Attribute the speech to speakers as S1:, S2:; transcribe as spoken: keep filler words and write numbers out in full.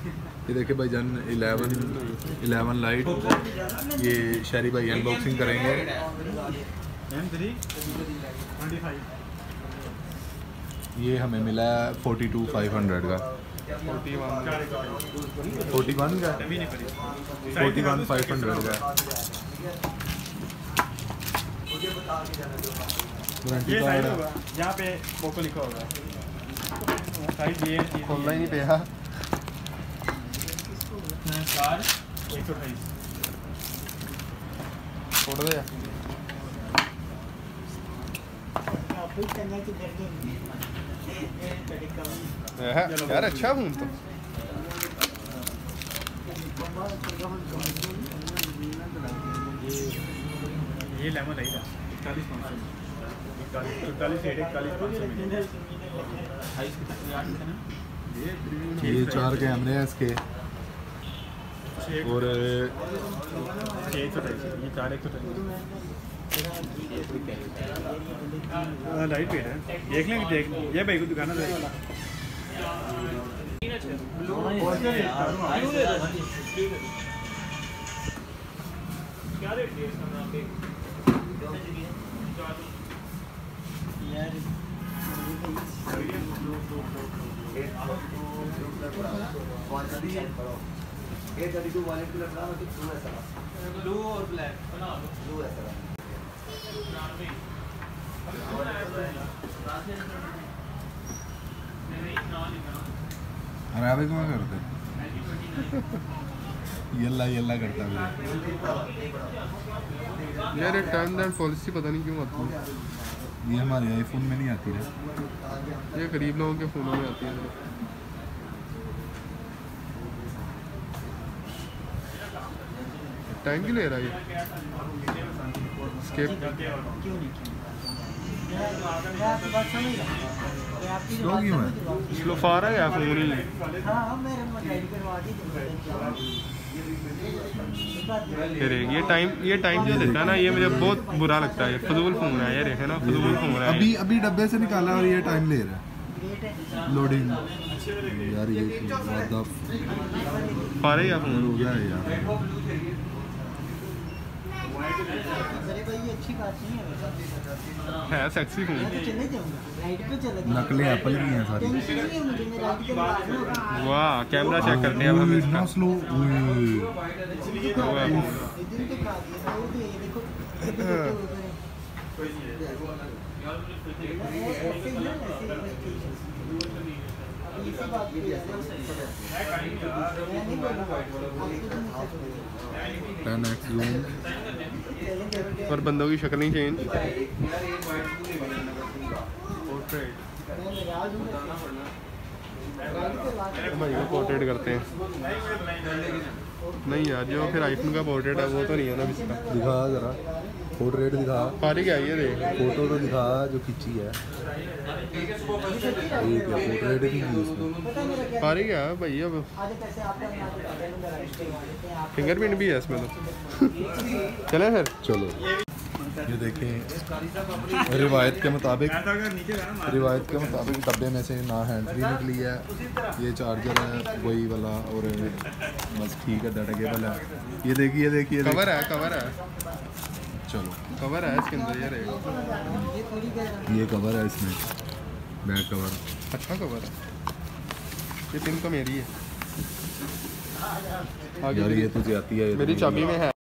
S1: ये देखिए भाईजान इलेवन इलेवन लाइट, ये शहरी भाई अनबॉक्सिंग करेंगे। ये हमें मिला है फोर्टी टू फाइव हंड्रेड का, फोर्टी वन का, फोर्टी वन फाइव हंड्रेड का। वारंटी कार्ड
S2: यहाँ पे पोको लिखा होगा,
S1: खोलना ही नहीं पे।
S2: एक सौ अट्ठाईस
S1: छोड़ दे यार, अच्छा फोन तो।
S2: ये लेमन है इकतालीस पाँच सौ इकतालीस इकतालीस पाँच सौ
S1: ये चार कैमरे हैं इसके, और
S2: एक सौ अट्ठाईस, ये चार एक सौ अट्ठाईस लाइट वेट है। देख लेंगे, देख ये भाई को दिखाना था। क्या रेट है इसका? यार ब्लू और ब्लैक बना लो। ब्लू है सर,
S1: अरे क्यों करते यल्ला यल्ला करता है
S3: यार। ये टर्न एंड पॉलिसी पता नहीं क्यों आती है,
S1: ये हमारे आईफोन में नहीं आती है,
S3: ये गरीब लोगों के फ़ोनों में आती है। टाइम क्यों ले रहा है ये? स्केप
S1: स्लो क्यों है?
S3: स्लो फार है या फोन ही? फिर ये टाइम ये टाइम जो देता है ना, ये मुझे बहुत बुरा लगता है। फजूल फ़ोन है यार, है ना, फजूल फ़ोन है।
S1: अभी अभी डब्बे से निकाला और ये टाइम ले रहा है लोडिंग। यार ये
S3: फार है या फोन
S1: हो गया है यार।
S3: है सेक्सी फोन,
S1: नकली एप्पल की हैं सारी।
S3: वाह, कैमरा चेक करते हैं अब हम इसका।
S1: स्लो टेन एक्स जूम
S3: और बंदों की शक्लें चेंज। भाई को पोर्ट्रेट करते हैं। नहीं यार, जो फिर आईफोन का पोर्ट्रेट है वो तो नहीं है ना इसका।
S1: दिखा जरा पोर्ट्रेट दिखा,
S3: फारी क्या है देख,
S1: फोटो तो दिखा जो खींची है। ठीक है, पोर्ट्रेट भी की उसमें।
S3: फारी क्या है भाई? अब फिंगरप्रिंट भी है इसमें तो। चले फिर
S1: चलो। ये देखें, रिवायत के मुताबिक रिवायत के मुताबिक डब्बे में से ना हैंड फ्री निकली है, ये चार्जर है वही वाला, और बस ठीक है, डाटा केबल है। ये देखिए, ये देखिए
S3: कवर है, कवर है,
S1: चलो
S3: कवर है इसके अंदर यार।
S1: ये कवर है इसमें, बैक कवर।
S3: अच्छा कवर है। ये पिन तो मेरी है।
S1: यार ये तो ज्यादा है,
S3: मेरी चाबी में है।